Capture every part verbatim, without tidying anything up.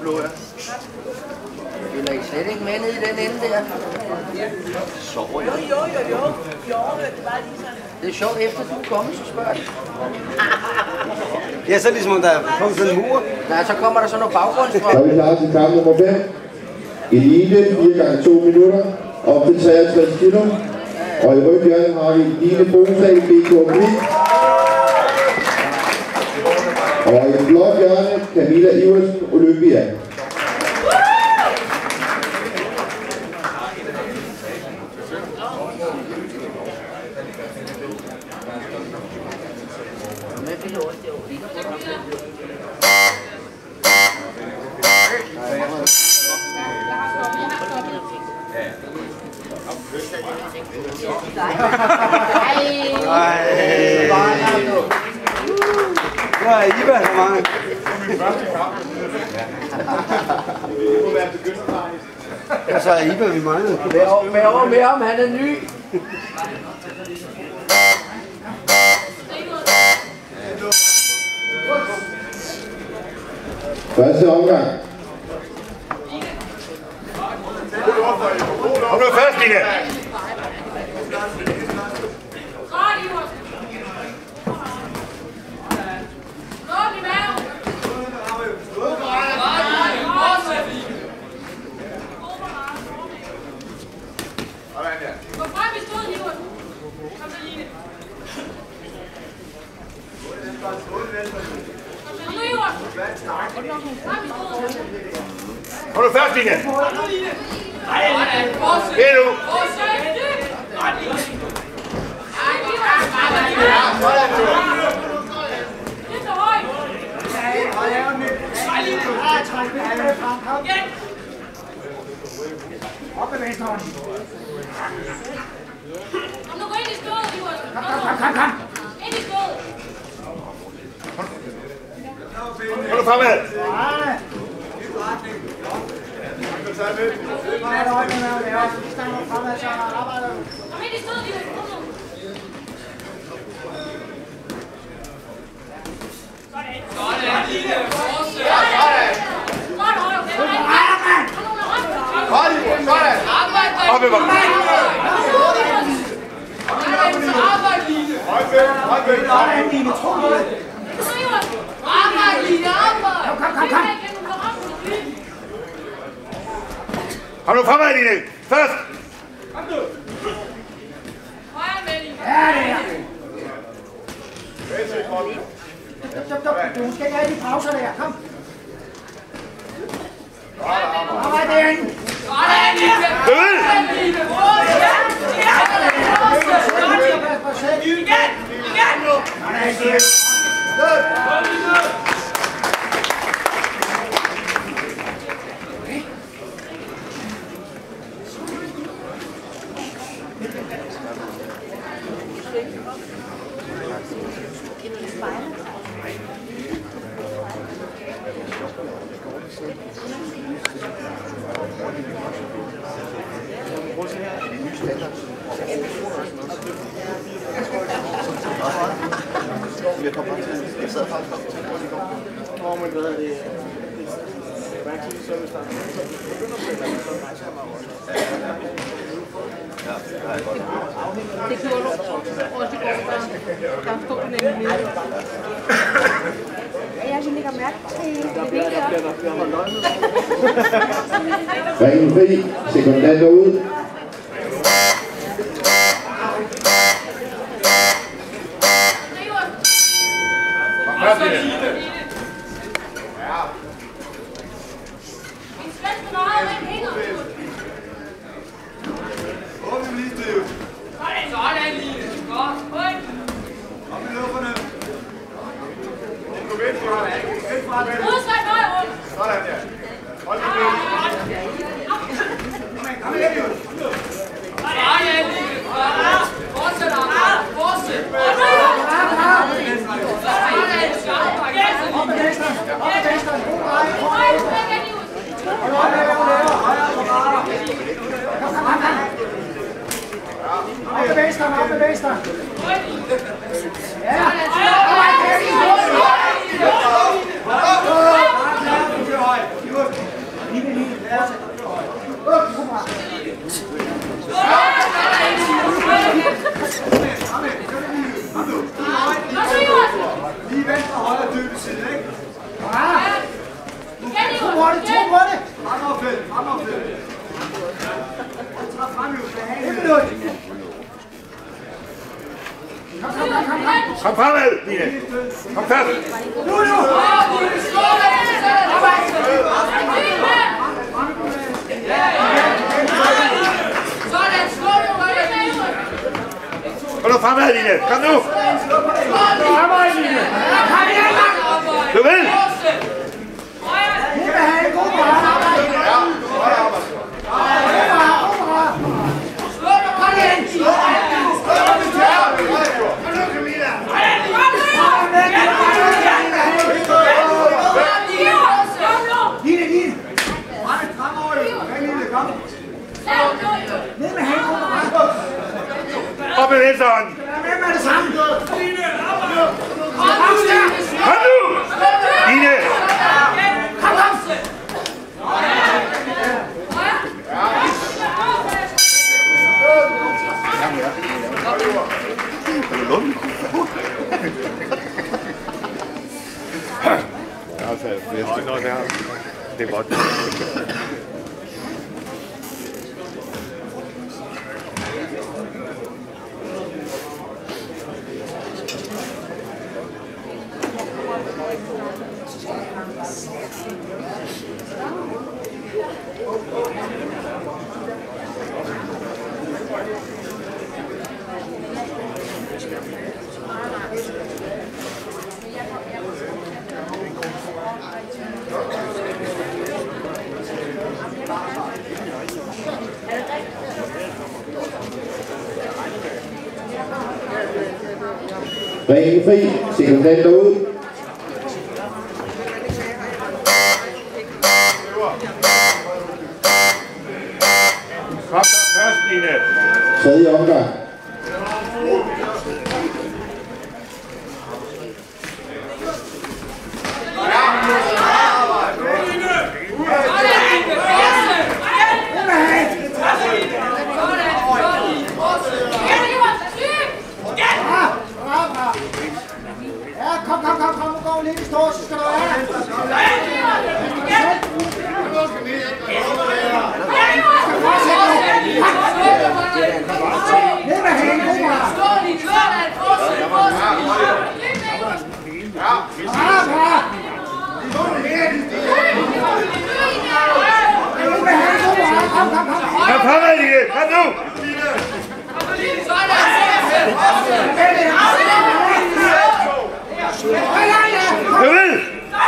blå her. Vil I slet ikke med ned i den ende der? Sover jeg? Jo, jo, jo, jo. Jo, det var lige sådan. Det er sjovt, efter du er kommet, så spørger de. Ja, så ligesom der er kommet sådan en mur. Nej, så kommer der sådan noget baggrundsstrøm. Så er vi klar til kamp nummer fem. Elite, fire gange to minutter, op til treogtres kilo. Og i rødhjørnet har vi Line Bosag, B K M. Og i blåt hjørne, Camilla Iversen, Olympia. Hvor er Iba så mange? Og så er Iba vi mange. Vær over med ham, han er ny. Første omgang. Kom nu fast, Line! Kom nu fast, Line! Her nu! Op med venstre hånd. Kom nu, gå ind i stået, Livers. Kom, kom, kom, kom. Ind i stået. Kom nu fremad! Nej. Nej, højt med maven, ja. Vi stanger fremad, så arbejder du. Kom ind i stået, Livers. Kom nu. Sådan. Sådan, Line. Fortsæt. Godt, højt. Kom nu, Hold! Sådan! Op med mig! arbejde, Line. Højt væk! Højt væk! Sådan, Line, tro på det. Arbejde, Line, arbejde. Kom, kom, kom, kom. Kom nu fremad, Line! Først! Kom nu. Højre med, Line. Ja, det er. Stop, stop, stop. Du skal ikke have de pauser der. Kom. Arbejde derinde. Sådan, Line. Ud! Line. Igen! Igen! Jeg kom faktisk til, jeg sad faktisk op til at i går. Hvor man ved, at det er mærkeligt, så hvis der er nogen, som begynder på det, så rejser jeg mig også. Ja, det har jeg godt. Det gjorde du også i går, der er stået den inde nede. Jeg kan lægge mærke til det videoer. Ringen fri, sekundanter ud. Først, Line! Ja. Min svenske nøje, den hænger. Åbne lige stiv. Sådan, sådan, Line. Godt. Højt. Op i lufterne. Kom ind fra. Ind fra den. Modsat højre rundt. Sådan, ja. Hold lige med. Kom ind, Line. Sådan, Line. Fortsæt, Arne. Fortsæt. Sådan, Line. Lige venstre og højre dybe side, ikke? To på det, to på det! Frem og fælde, frem og fælde. Et minut. Kom, kom, kom, kom, kom. Kom fremad, Line. Kom fast. Nu, nu! Kom nu fremad, Line. Kom nu. Fremad, Line. Kom igen, mand. Du vil. Vi vil have en god arbejde. Ja, godt arbejde. Kom igen. Line, Line. Fremover. Line, kom. Ned med hænden. Op med venstre hånd. Hvem er det samme? Kom nu. Line. Kom, kom. Det er godt. Ringen fri, sekundant ud. Kom så først, Line. Tredje omgang. Kom, kom, kom, kom, gå lidt i stå, så skal du være. Ned med hænden, god meget. Bra, bra. Ned med hænden, god meget. Kom, kom, kom. Kom fremad, Line. Kom nu. Du vil.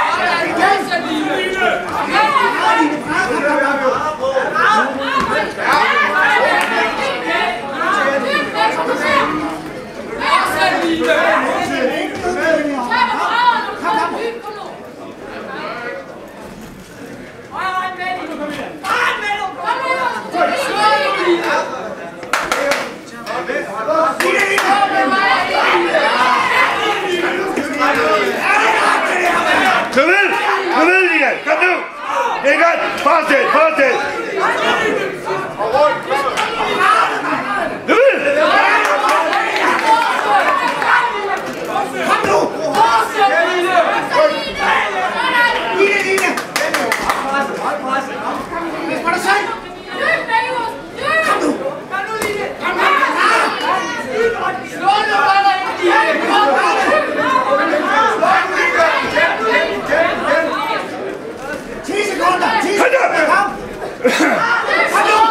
Du vil! Du vil, Line! Kom nu! Det er godt! Fortsæt! Fortsæt! Du vil! Kom nu! Line, Line! Hold pres! Hvad skal du sige? Kom nu! Kom nu, Line! Kom nu! Slå nu, Line! Kom nu! ti sekunder! ti sekunder! Kom! Kom nu!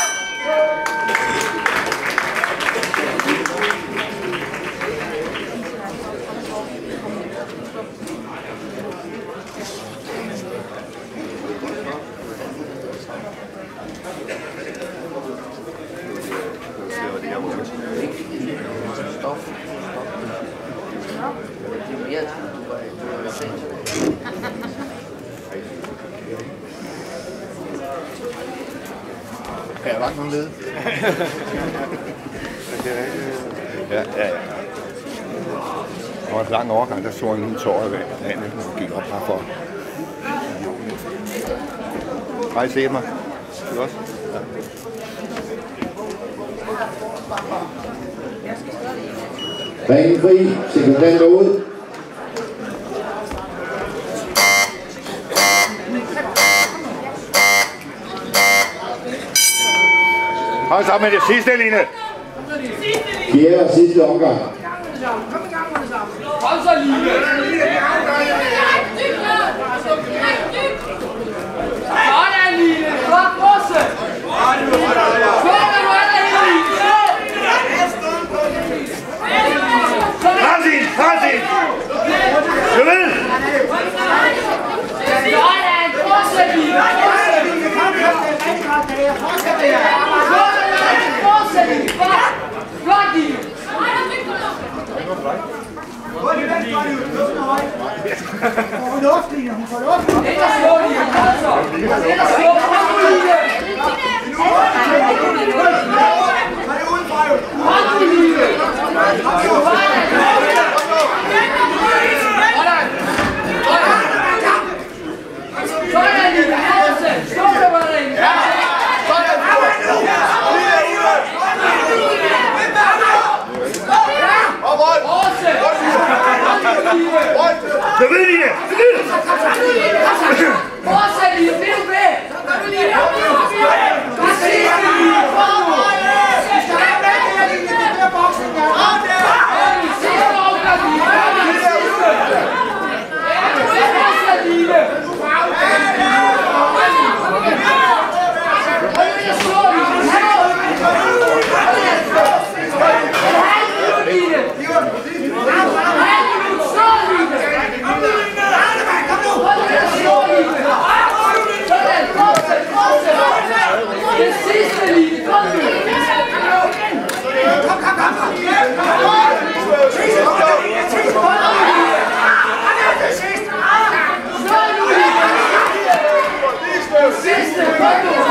Stop. Stop. Det er mere, du er sindssygt. Er der langt nogen lede? Ja, ja, ja. Det var en lang overgang, der så en lille tår af vandet, og gik op herfor. Har I set mig? Det er også? Ja. Ringen fri, sekundant ud. Hold sammen med det sidste, Line. Fjerde og sidste omgang. Hold så, Line. Sådan, Line. Flot, Bosse. Fransin! Fransin! Jeg ved! Sådan, Bosse, Line. Bosse, Line. Flot, Line. Hvor er det den, hvor er det jo luften er høj? Hun får luft, Line, hun får luft. Ind og slå, Line. Altså. Ind og slå, Line. Var det udenfra, jo? Hold, Line. Sådan, Line. Bosse. Slå dig, hvor der er inde. Jeg ved, Line! Bosse, Line. Bliv ved. Godt se, Line. Sidste omgang, Line. Sidste. Bosse, Line. Det sidste, Line. Kom nu. Kom, kom, kom, kom. Sidste, kom nu.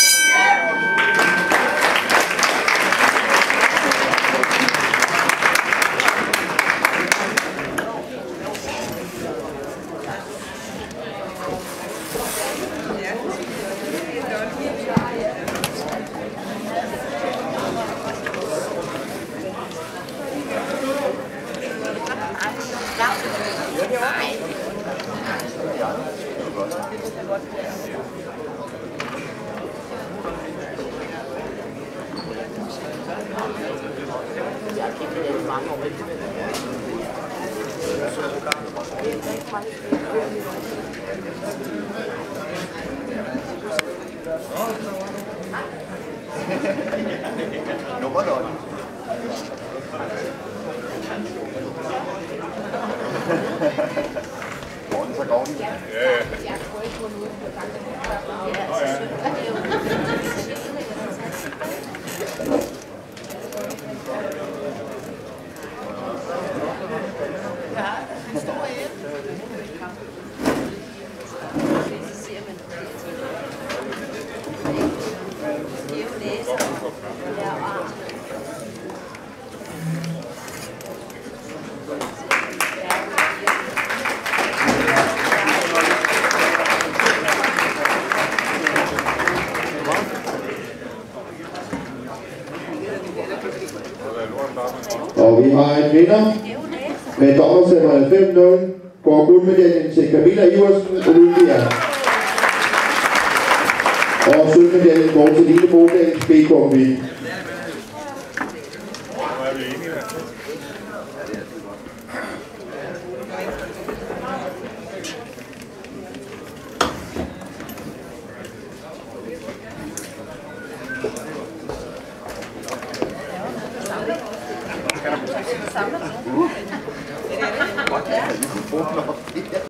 Og vi har en vinder med dommerstemmer halvfems nul. Går guldmedaljen til Camilla Iversen, Olympia. Og sølvmedaljen går til Line Bodals B K V.